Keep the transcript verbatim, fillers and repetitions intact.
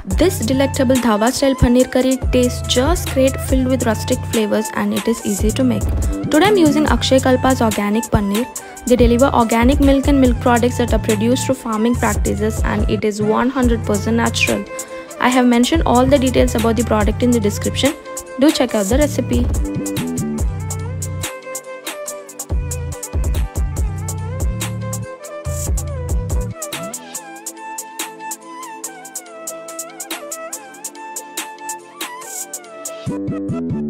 This delectable dhaba-style paneer curry tastes just great, filled with rustic flavors, and it is easy to make. Today I'm using Akshayakalpa's organic paneer. They deliver organic milk and milk products that are produced through farming practices, and it is one hundred percent natural. I have mentioned all the details about the product in the description. Do check out the recipe. Thank you.